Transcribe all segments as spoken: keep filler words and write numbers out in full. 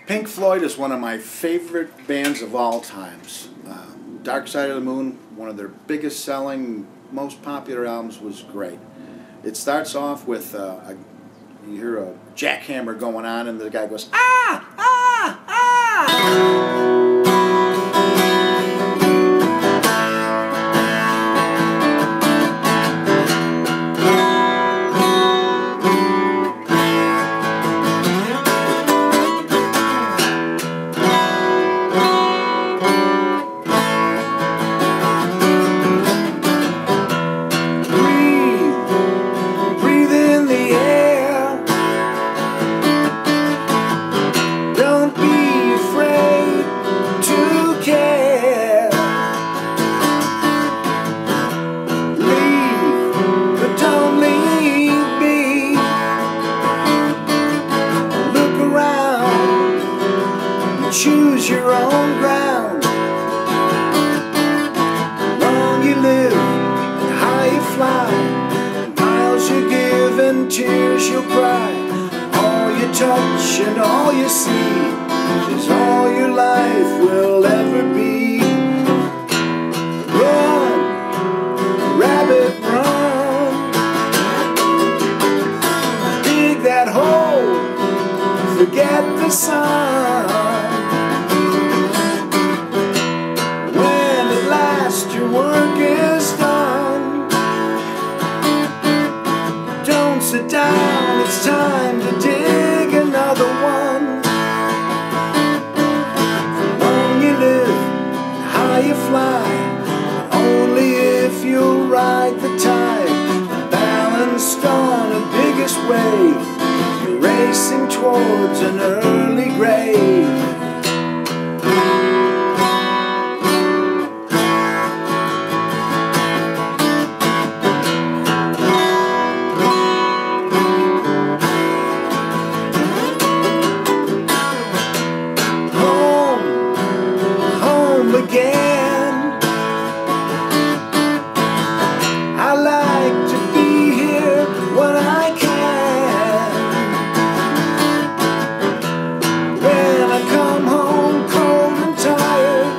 Pink Floyd is one of my favorite bands of all times. Uh, Dark Side of the Moon, one of their biggest selling, most popular albums, was great. It starts off with, uh, a, you hear a jackhammer going on and the guy goes, ah, ah, ah! Choose your own ground. Long you live and high you fly, miles you give and tears you'll cry. All you touch and all you see is all your life will ever be. Run, rabbit, run. Dig that hole, forget the sun. Your work is done. Don't sit down, it's time to dig another one. For long you live, high you fly, only if you'll ride the tide. Balanced on a biggest wave, you're racing towards an early grave. Again, I like to be here when I can. When I come home cold and tired,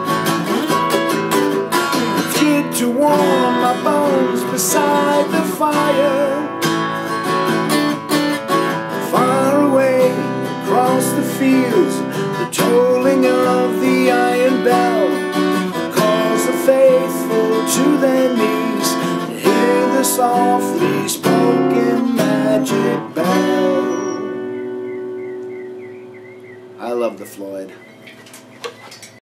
it's good to warm my bones beside the fire. Far away across the fields, the tolling of the iron bell calls the faithful to their knees to hear the softly spoken magic bell. I love the Floyd.